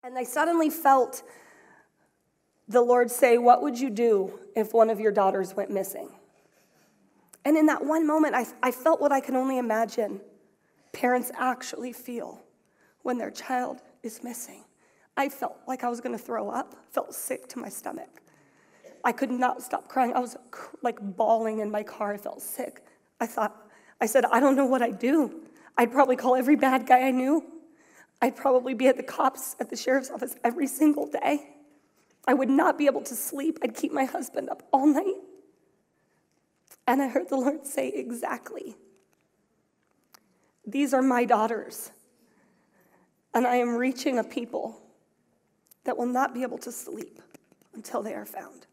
And I suddenly felt the Lord say, what would you do if one of your daughters went missing? And in that one moment, I felt what I can only imagine parents actually feel when their child is missing. I felt like I was going to throw up, felt sick to my stomach. I could not stop crying. I was like bawling in my car. I felt sick. I said, I don't know what I'd do. I'd probably call every bad guy I knew. I'd probably be at the cops, at the sheriff's office every single day. I would not be able to sleep. I'd keep my husband up all night. And I heard the Lord say, exactly. These are my daughters. And I am reaching a people that will not be able to sleep until they are found.